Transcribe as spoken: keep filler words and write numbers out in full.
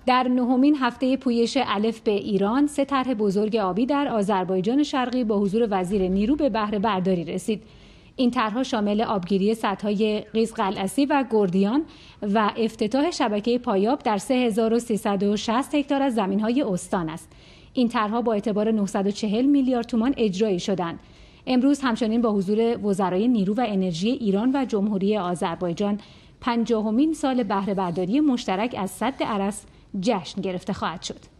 در نهمین هفته پویش الف به ایران، سه طرح بزرگ آبی در آذربایجان شرقی با حضور وزیر نیرو به بهره برداری رسید. این طرح‌ها شامل آبگیری سدهای قیزقلعسی و گردیان و افتتاح شبکه پایاب در سه هزار و سیصد و شصت هکتار از زمین‌های استان است. این طرح‌ها با اعتبار نهصد و چهل میلیارد تومان اجرایی شدند. امروز همچنین با حضور وزرای نیرو و انرژی ایران و جمهوری آذربایجان پنجاهمین سال بهره برداری مشترک از سد ارس جشن گرفته خواهد شد.